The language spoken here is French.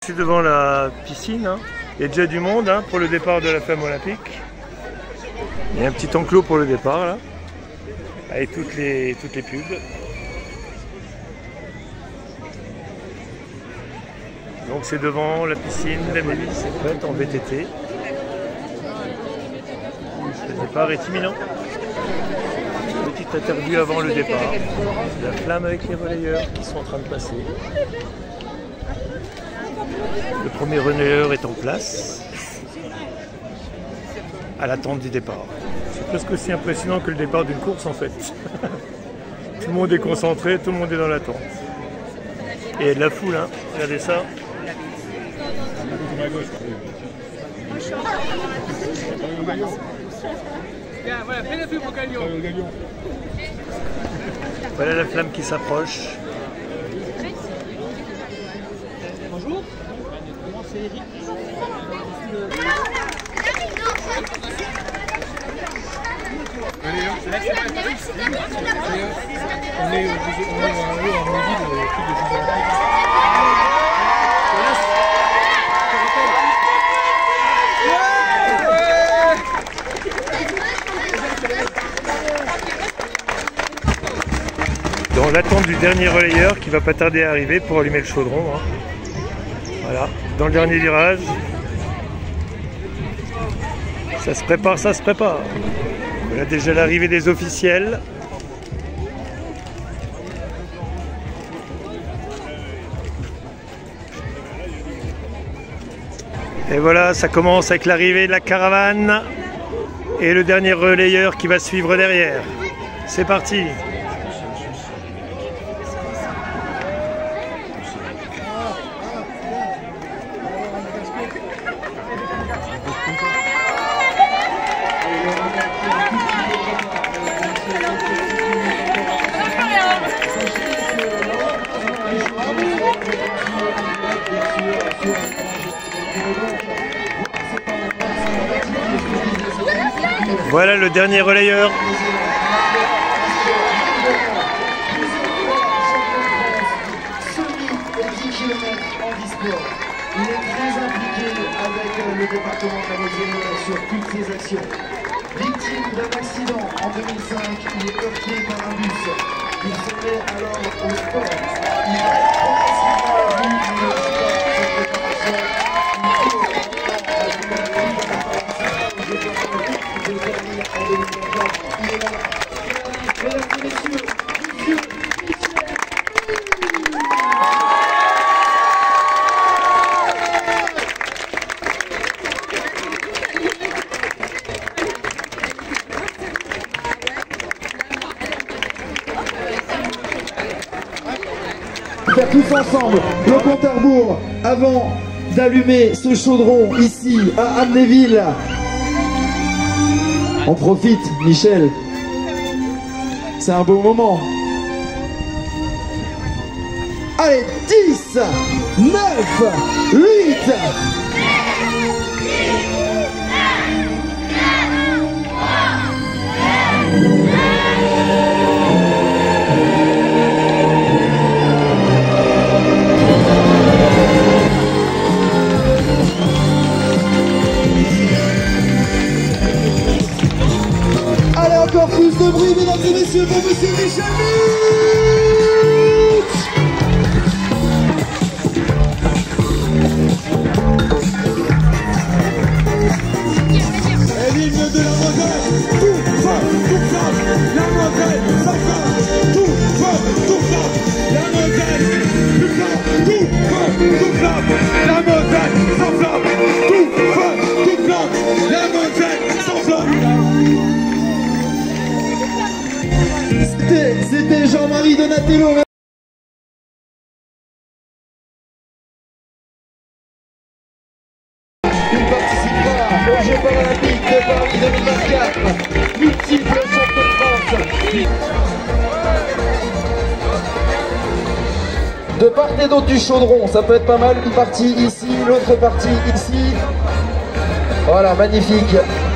C'est devant la piscine, hein. Il y a déjà du monde hein, pour le départ de la flamme olympique. Il y a un petit enclos pour le départ là, avec toutes les pubs. Donc c'est devant la piscine, la mairie, c'est prête en VTT. Le départ est imminent. Petite interview avant le départ. La flamme avec les relayeurs qui sont en train de passer. Le premier relayeur est en place, à l'attente du départ. C'est presque aussi impressionnant que le départ d'une course en fait. Tout le monde est concentré, tout le monde est dans l'attente. Et il y a de la foule, hein. Regardez ça. Voilà la flamme qui s'approche. Bonjour. Moi c'est Eric. On est dans l'attente du dernier relayeur qui va pas tarder à arriver pour allumer le chaudron. Hein. Voilà, dans le dernier virage. Ça se prépare, ça se prépare. Voilà déjà l'arrivée des officiels. Et voilà, ça commence avec l'arrivée de la caravane et le dernier relayeur qui va suivre derrière. C'est parti. Voilà le dernier relayeur. Il est très impliqué avec le département de la Moselle sur toutes ses actions. Victime d'un accident en 2005, il est heurté par un bus. Il se met alors au sport. Il va progressivement à la vue, il cette préparation. Il est là. Mesdames et messieurs, faire tous ensemble le compte à rebours avant d'allumer ce chaudron ici à Amnéville. On profite, Michel. C'est un beau moment. Allez, 10, 9, 8. Encore plus de bruit, mesdames et messieurs, pour monsieur Michel Et l'hymne de la Moselle, tout feu, tout flamme, la Moselle, ça flamme, tout feu, tout flamme, la Moselle, tout flamme, tout feu, tout flamme, la Moselle, ça flamme, tout feu, tout flamme, la Moselle, ça flamme. C'était Jean-Marie Donatello. Il participera aux Jeux Paralympiques de Paris 2024, multiple champion de France. De part et d'autre du chaudron, ça peut être pas mal. Une partie ici, l'autre partie ici. Voilà, magnifique.